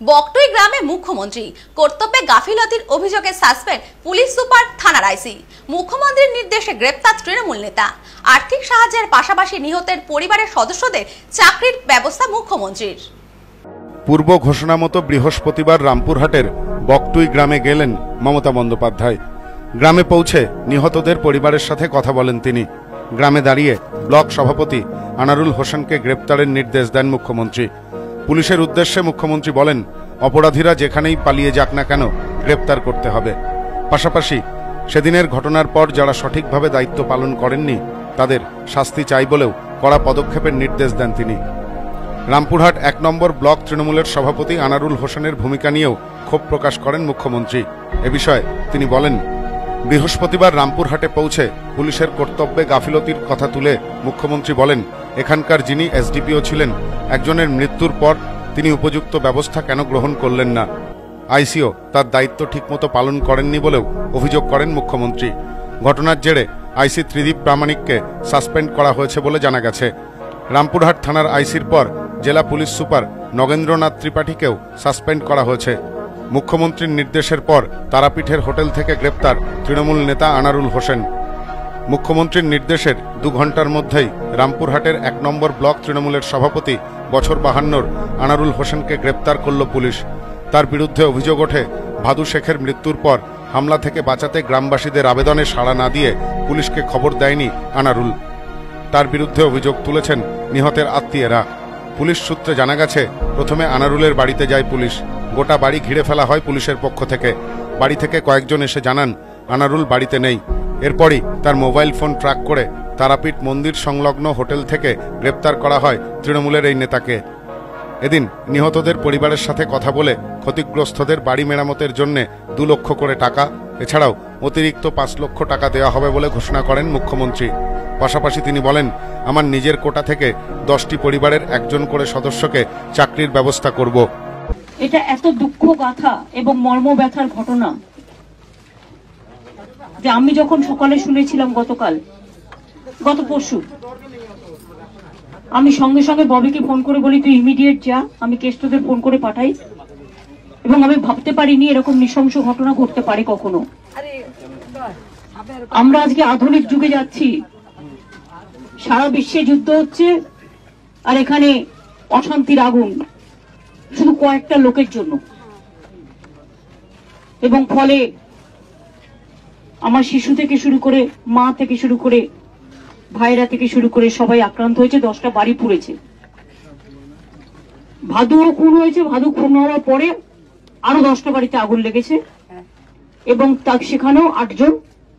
বকটুই গ্রামে মুখ্যমন্ত্রী কর্তব্যে গাফিলতির অভিযোগে সাসপেন্ড পুলিশ সুপার থানার আইসি। মুখ্যমন্ত্রীর নির্দেশে গ্রেপ্তার তৃণমূল নেতা। আর্থিক সাহায্যের পাশাপাশি নিহতের পরিবারের সদস্যদের চাকরির ব্যবস্থা মুখ্যমন্ত্রীর। পূর্ব ঘোষণা মতো বৃহস্পতিবার রামপুরহাটের বকটুই গ্রামে গেলেন মমতা বন্দ্যোপাধ্যায়। গ্রামে পৌঁছে নিহতদের পরিবারের সাথে কথা বলেন তিনি। গ্রামে দাঁড়িয়ে ব্লক সভাপতি আনারুল হোসেনকে গ্রেপ্তারের নির্দেশ দেন মুখ্যমন্ত্রী। পুলিশের উদ্দেশ্যে মুখ্যমন্ত্রী বলেন, অপরাধীরা যেখানেই পালিয়ে যাক না কেন গ্রেপ্তার করতে হবে। পাশাপাশি সেদিনের ঘটনার পর যারা সঠিকভাবে দায়িত্ব পালন করেননি তাদের শাস্তি চাই বলেও কড়া পদক্ষেপের নির্দেশ দেন তিনি। রামপুরহাট ১ নম্বর ব্লক তৃণমূলের সভাপতি আনারুল হোসেনের ভূমিকা নিয়েও ক্ষোভ প্রকাশ করেন মুখ্যমন্ত্রী। এ বিষয়ে তিনি বলেন, বৃহস্পতিবার রামপুরহাটে পৌঁছে পুলিশের কর্তব্যে গাফিলতির কথা তুলে মুখ্যমন্ত্রী বলেন, এখানকার যিনি এসডিপিও ছিলেন একজনের মৃত্যুর পর তিনি উপযুক্ত ব্যবস্থা কেন গ্রহণ করলেন না। আইসিও তার দায়িত্ব ঠিকমতো পালন করেননি বলেও অভিযোগ করেন মুখ্যমন্ত্রী। ঘটনার জেরে আইসি ত্রিদীপ প্রামাণিককে সাসপেন্ড করা হয়েছে বলে জানা গেছে। রামপুরহাট থানার আইসির পর জেলা পুলিশ সুপার নগেন্দ্রনাথ ত্রিপাঠীকেও সাসপেন্ড করা হয়েছে। মুখ্যমন্ত্রীর নির্দেশের পর তারাপীঠের হোটেল থেকে গ্রেপ্তার তৃণমূল নেতা আনারুল হোসেন। মুখ্যমন্ত্রীর নির্দেশের 2 ঘন্টার মধ্যেই রামপুরহাটের 1 নম্বর ব্লক তৃণমূলের সভাপতি বছর 52 আনারুল হোসেনকে গ্রেপ্তার করল পুলিশ। তার বিরুদ্ধে অভিযোগ ওঠে, ভাদু শেখের মৃত্যুর পর হামলা থেকে বাঁচাতে গ্রামবাসীদের আবেদনে সাড়া না দিয়ে পুলিশকে খবর দেয়নি আনারুল। তার বিরুদ্ধে অভিযোগ তুলেছেন নিহতের আত্মীয়রা। পুলিশ সূত্রে জানা গেছে, প্রথমে আনারুলের বাড়িতে যায় পুলিশ। গোটা বাড়ি ঘিরে ফেলা হয় পুলিশের পক্ষ থেকে। বাড়ি থেকে কয়েকজন এসে জানান আনারুল বাড়িতে নেই। এরপরই তার মোবাইল ফোন ট্র্যাক করে তারাপীঠ মন্দির সংলগ্ন হোটেল থেকে গ্রেপ্তার করা হয় তৃণমূলের এই নেতাকে। এদিন নিহতদের পরিবারের সাথে কথা বলে ক্ষতিগ্রস্তদের বাড়ি মেরামতের জন্য 2 লক্ষ করে টাকা, এছাড়াও অতিরিক্ত 5 লক্ষ টাকা দেওয়া হবে বলে ঘোষণা করেন মুখ্যমন্ত্রী। পাশাপাশি তিনি বলেন, আমার নিজের কোটা থেকে 10টি পরিবারের একজন করে সদস্যকে চাকরির ব্যবস্থা করব। এটা এত দুঃখ গাথা এবং মর্ম ব্যথার ঘটনা যে আমি যখন সকালে শুনেছিলাম গত পরশু, আমি সঙ্গে সঙ্গে ববিকে ফোন করে বলি, তুই ইমিডিয়েট যা, আমি কেষ্টদের ফোন করে পাঠাই। এবং আমি ভাবতে পারিনি এরকম নৃশংস ঘটনা ঘটতে পারে কখনো। আমরা আজকে আধুনিক যুগে যাচ্ছি, সারা বিশ্বে যুদ্ধ হচ্ছে, আর এখানে অশান্তির আগুন শুধু কয়েকটা লোকের জন্য। এবং ফলে আমার শিশু থেকে শুরু করে, মা থেকে শুরু করে, ভাইরা থেকে শুরু করে সবাই আক্রান্ত হয়েছে। 10টা বাড়ি পুড়েছে। ভাদুও খুন হয়েছে। ভাদু খুন হওয়ার পরে আরো 10টা বাড়িতে আগুন লেগেছে এবং সেখানেও 8 জন,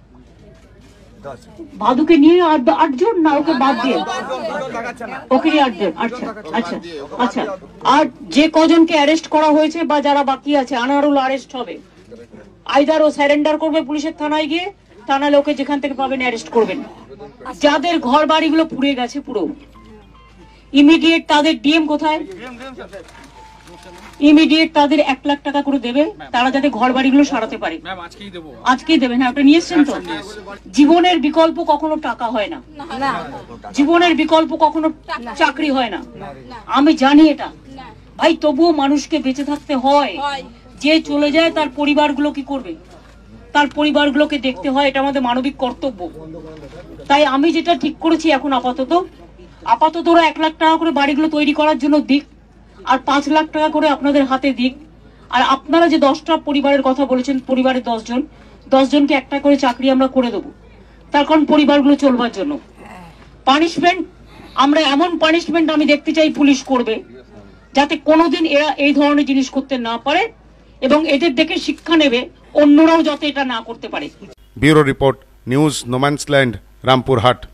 ভাদুকে নিয়ে 8 জন না, ওকে বাদ দিয়ে ওকে নিয়ে 8 জন। আচ্ছা আচ্ছা আচ্ছা। আর যে কজনকে অ্যারেস্ট করা হয়েছে বা যারা বাকি আছে, আনারুল অ্যারেস্ট হবে। আইদার ও সারেন্ডার করবে পুলিশের থানায় গিয়ে, তা নাহলে ওকে যেখান থেকে পাবেন অ্যারেস্ট করবেন। যাদের ঘর বাড়িগুলো পুড়ে গেছে পুরো, ইমিডিয়েট তাদের ডিএম কোথায়, ইমিডিয়েট তাদের 1 লাখ টাকা করে দেবে, তারা যাতে ঘর বাড়িগুলো সারাতে পারে। আজকেই দেবেন। হ্যাঁ, আপনি নিয়ে এসছেন তো। জীবনের বিকল্প কখনো টাকা হয় না, জীবনের বিকল্প কখনো চাকরি হয় না, আমি জানি এটা ভাই। তবুও মানুষকে বেঁচে থাকতে হয়। যে চলে যায় তার পরিবারগুলো কি করবে, তার পরিবারগুলোকে দেখতে হয়, এটা আমাদের মানবিক কর্তব্য। তাই আমি যেটা ঠিক করেছি এখন আপাতত ওরা 1 লাখ টাকা করে বাড়িগুলো তৈরি করার জন্য দিক, আর 5 লাখ টাকা করে আপনাদের হাতে দিক। আর আপনারা যে 10টা পরিবারের কথা বলেছেন, পরিবারের 10 জনকে একটা করে চাকরি আমরা করে দেবো, তার কারণ পরিবারগুলো চলবার জন্য। পানিশমেন্ট, আমরা এমন পানিশমেন্ট আমি দেখতে চাই পুলিশ করবে যাতে কোনোদিন এরা এই ধরনের জিনিস করতে না পারে, এবং এদের দেখে শিক্ষা নেবে অন্যরাও যাতে এটা না করতে পারে। Bureau report, news no man's land, Rampurhat.